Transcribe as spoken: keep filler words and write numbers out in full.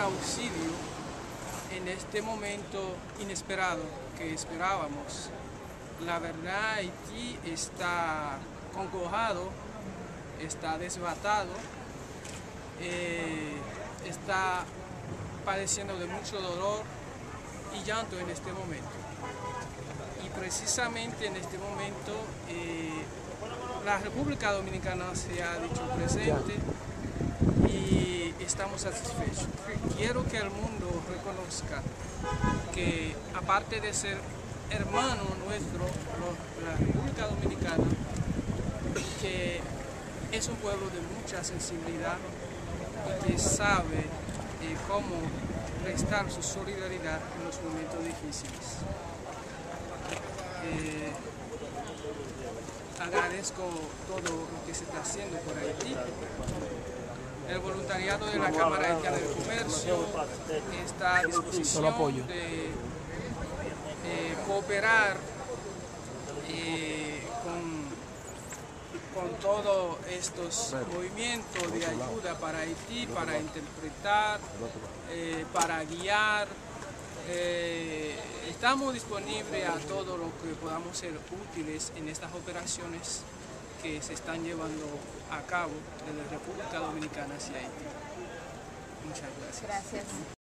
auxilio en este momento inesperado que esperábamos. La verdad, Haití está congojado, está desbatado, eh, está padeciendo de mucho dolor y llanto en este momento. Y precisamente en este momento eh, la República Dominicana se ha dicho presente y estamos satisfechos. Quiero que el mundo reconozca que, aparte de ser hermano nuestro, la República Dominicana, que es un pueblo de mucha sensibilidad y que sabe eh, cómo prestar su solidaridad en los momentos difíciles. Eh, agradezco todo lo que se está haciendo por Haití. El voluntariado de la Cámara Haitiana de Comercio está a disposición de eh, cooperar eh, con, con todos estos movimientos de ayuda para Haití, para interpretar, eh, para guiar. Eh, estamos disponibles a todo lo que podamos ser útiles en estas operaciones que se están llevando a cabo desde República Dominicana hacia Haití. Muchas gracias. Gracias.